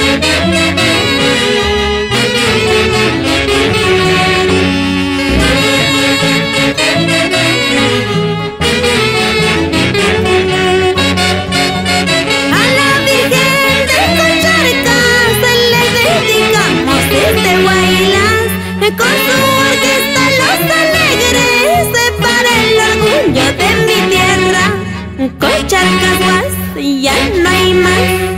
Con su orquesta los alegres para el orgullo de mi tierra. Con Charcas ya no hay más.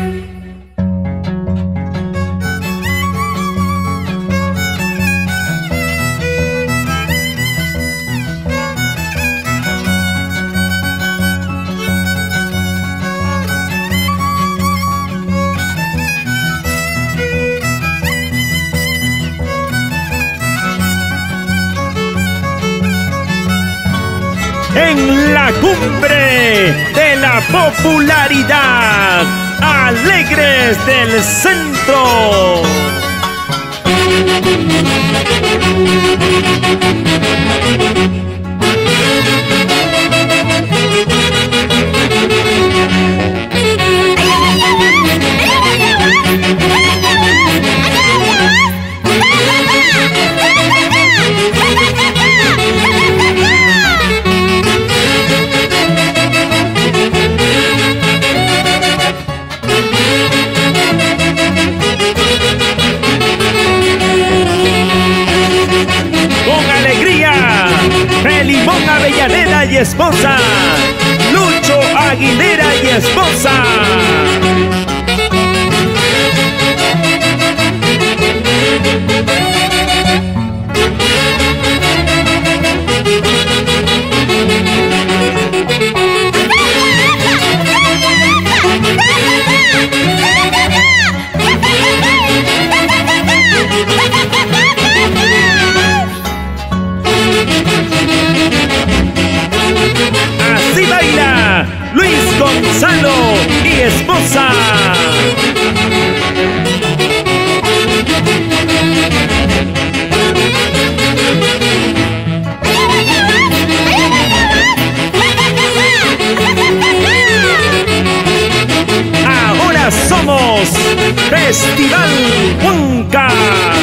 En la cumbre de la popularidad, Alegres del Centro. Limón Avellaneda y esposa, Lucho Aguilera y esposa. Así baila Luis Gonzalo y esposa. Ahora somos Festival Huanca.